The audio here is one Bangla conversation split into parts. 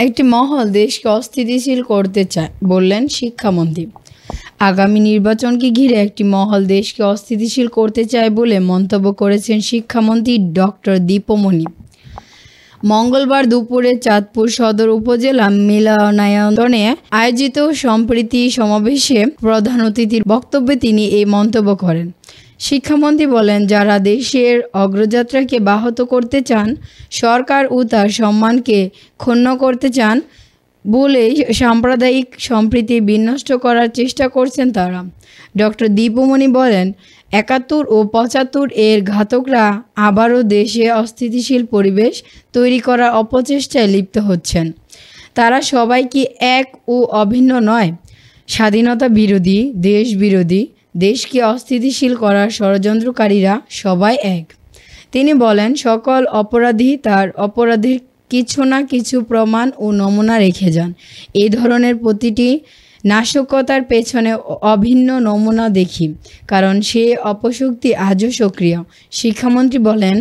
একটি মহল দেশকে অস্থিতিশীল করতে চায় বললেন শিক্ষামন্ত্রী। আগামী নির্বাচনকে ঘিরে একটি মহল দেশকে অস্থিতিশীল করতে চায় বলে মন্তব্য করেছেন শিক্ষামন্ত্রী ডক্টর দীপমণি। মঙ্গলবার দুপুরে চাঁদপুর সদর উপজেলা মিলনায়তনে আয়োজিত সম্প্রীতি সমাবেশে প্রধান অতিথির বক্তব্যে তিনি এই মন্তব্য করেন। শিক্ষামন্ত্রী বলেন, যারা দেশের অগ্রযাত্রাকে ব্যাহত করতে চান, সরকার ও তার সম্মানকে ক্ষুণ্ণ করতে চান বলেই সাম্প্রদায়িক সম্প্রীতি বিনষ্ট করার চেষ্টা করছেন তারা। ডক্টর দীপমণি বলেন, ৭১ ও ৭৫ এর ঘাতকরা আবারও দেশে অস্থিতিশীল পরিবেশ তৈরি করার অপচেষ্টায় লিপ্ত হচ্ছেন। তারা সবাই কি এক ও অভিন্ন নয়? স্বাধীনতা বিরোধী, দেশ বিরোধী, দেশকে অস্থিতিশীল করার ষড়যন্ত্রকারীরা সবাই এক। তিনি বলেন, সকল অপরাধী তার অপরাধের কিছু না কিছু প্রমাণ ও নমুনা রেখে যান। এই ধরনের প্রতিটি নাশকতার পেছনে অভিন্ন নমুনা দেখি, কারণ সে অপশক্তি আজও সক্রিয়। শিক্ষামন্ত্রী বলেন,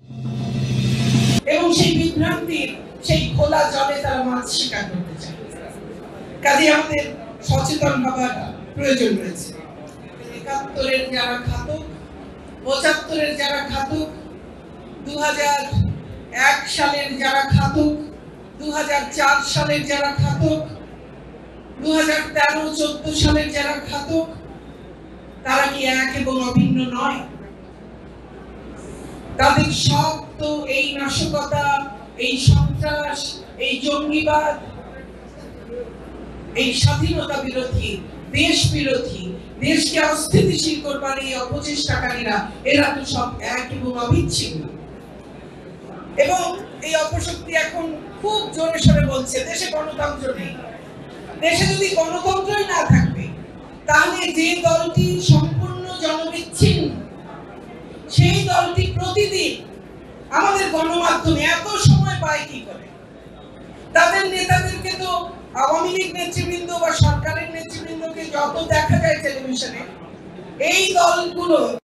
এবং সেই বিভ্রান্তির সেই খোলা জলে তারা মাছ শিকার করতে চায়। কাজে আমাদের সচেতন হবার প্রয়োজন রয়েছে। ৭১-এর যারা ঘাতক, ৭৫-এর যারা ঘাতক, ২০০১ সালের যারা ঘাতক, ২০০৪ সালের যারা ঘাতক, ২০১৩-১৪ সালের যারা ঘাতক, তারা কি এক এবং অভিন্ন নয়? তাদের সব তো এই নাশকতা, এই সন্ত্রাস, এই জঙ্গিবাদ, এই স্বাধীনতা বিরোধী, দেশ বিরোধী, দেশকে অস্থিতিশীল করবার এই অপচেষ্টাকারীরা, এরা তো সব এক এবং অবিচ্ছিন্ন। এবং এই অপশক্তি এখন খুব জোরে সোরে বলছে দেশে গণতন্ত্র নেই। দেশে যদি গণতন্ত্রই না থাকবে, তাহলে যে দলটি সম্পূর্ণ জনবিচ্ছিন্ন, সেই দলটি প্রতিদিন আমাদের গণমাধ্যমে এত সময় পায় কি করে? তাদের নেতাদেরকে তো আওয়ামী লীগ নেতৃবৃন্দ বা সরকারের নেতৃবৃন্দকে যত দেখা যায় টেলিভিশনে, এই দলগুলো